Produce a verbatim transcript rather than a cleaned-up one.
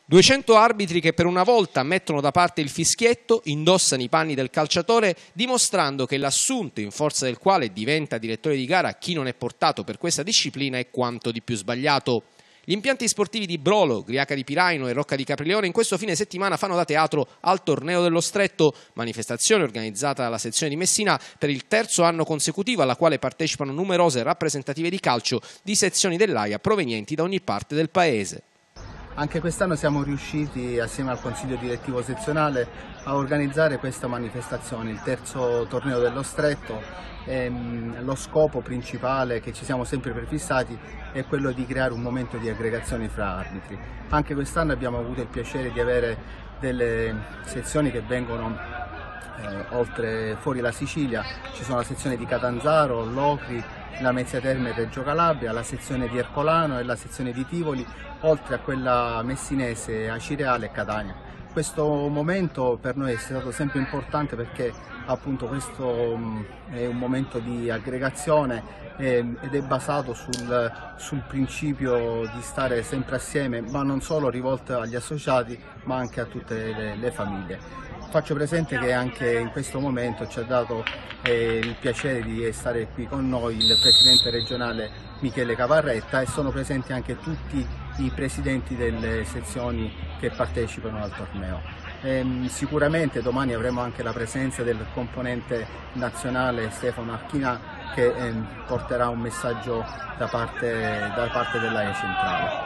duecento arbitri che per una volta mettono da parte il fischietto, indossano i panni del calciatore, dimostrando che l'assunto in forza del quale diventa direttore di gara chi non è portato per questa disciplina è quanto di più sbagliato. Gli impianti sportivi di Brolo, Griaca di Piraino e Rocca di Caprileone in questo fine settimana fanno da teatro al Torneo dello Stretto, manifestazione organizzata dalla sezione di Messina per il terzo anno consecutivo, alla quale partecipano numerose rappresentative di calcio di sezioni dell'Aia provenienti da ogni parte del paese. Anche quest'anno siamo riusciti, assieme al Consiglio Direttivo Sezionale, a organizzare questa manifestazione, il terzo torneo dello Stretto. Ehm, lo scopo principale che ci siamo sempre prefissati è quello di creare un momento di aggregazione fra arbitri. Anche quest'anno abbiamo avuto il piacere di avere delle sezioni che vengono eh, oltre fuori la Sicilia. Ci sono la sezione di Catanzaro, Locri, la Mezzia Terme e Reggio Calabria, la sezione di Ercolano e la sezione di Tivoli, oltre a quella messinese, Acireale e Catania. Questo momento per noi è stato sempre importante perché appunto questo è un momento di aggregazione ed è basato sul, sul principio di stare sempre assieme, ma non solo rivolto agli associati ma anche a tutte le, le famiglie. Faccio presente che anche in questo momento ci ha dato eh, il piacere di stare qui con noi il presidente regionale Michele Cavarretta e sono presenti anche tutti i presidenti delle sezioni che partecipano al torneo. Ehm, sicuramente domani avremo anche la presenza del componente nazionale Stefano Archina che ehm, porterà un messaggio da parte, da parte dell'Aia Centrale.